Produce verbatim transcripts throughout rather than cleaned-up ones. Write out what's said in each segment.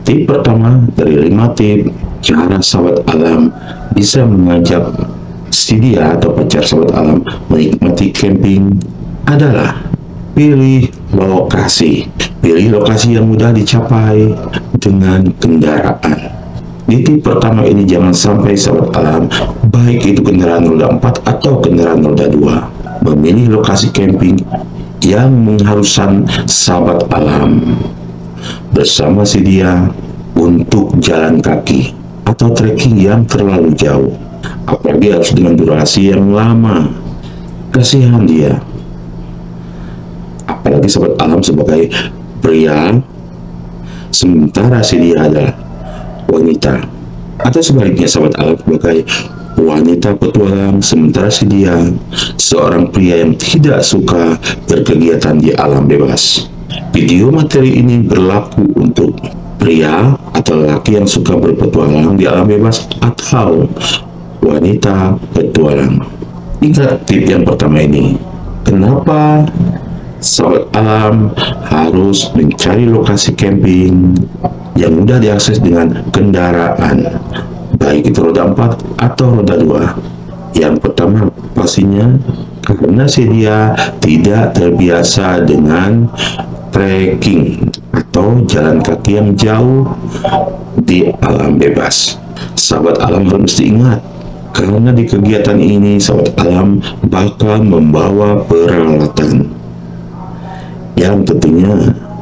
Tip pertama dari lima tip cara sahabat alam bisa mengajak si dia atau pacar sahabat alam menikmati camping adalah pilih lokasi. Pilih lokasi yang mudah dicapai dengan kendaraan. Di tip pertama ini jangan sampai sahabat alam, baik itu kendaraan roda empat atau kendaraan roda dua, memilih lokasi camping yang mengharuskan sahabat alam bersama si dia untuk jalan kaki atau trekking yang terlalu jauh, apalagi harus dengan durasi yang lama. Kasihan dia, apalagi sahabat alam sebagai pria sementara si dia adalah wanita, atau sebaliknya sahabat alam sebagai wanita petualang sementara si dia seorang pria yang tidak suka berkegiatan di alam bebas. Video materi ini berlaku untuk pria atau laki yang suka berpetualang di alam bebas atau wanita petualang. Ingat tip yang pertama ini. Kenapa sahabat alam harus mencari lokasi camping yang mudah diakses dengan kendaraan, baik itu roda empat atau roda dua? Yang pertama pastinya karena si dia tidak terbiasa dengan trekking atau jalan kaki yang jauh di alam bebas. Sahabat alam harus mesti ingat, karena di kegiatan ini sahabat alam bakal membawa peralatan yang tentunya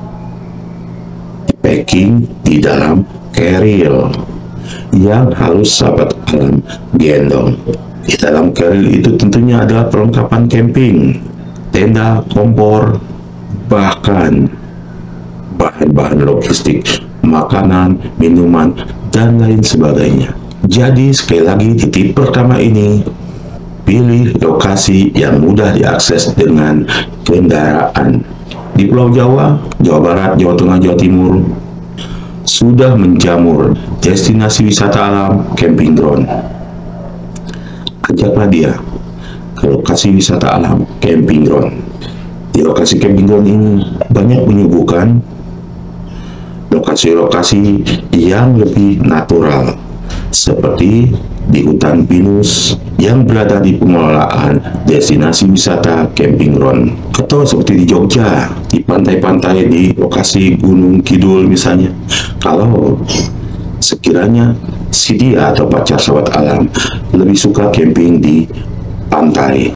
di packing di dalam carrier yang harus sahabat alam gendong. Di dalam carrier itu tentunya adalah perlengkapan camping, tenda, kompor, bahkan bahan-bahan logistik, makanan, minuman, dan lain sebagainya. Jadi sekali lagi di tip pertama ini, pilih lokasi yang mudah diakses dengan kendaraan. Di Pulau Jawa, Jawa Barat, Jawa Tengah, Jawa Timur sudah menjamur destinasi wisata alam camping ground. Ajaklah dia ke lokasi wisata alam camping ground. Di lokasi camping ground ini banyak menyuguhkan lokasi-lokasi yang lebih natural, seperti di hutan pinus yang berada di pengelolaan destinasi wisata camping ground, atau seperti di Jogja, di pantai-pantai di lokasi Gunung Kidul misalnya. Kalau sekiranya si dia atau pacar sahabat alam lebih suka camping di pantai,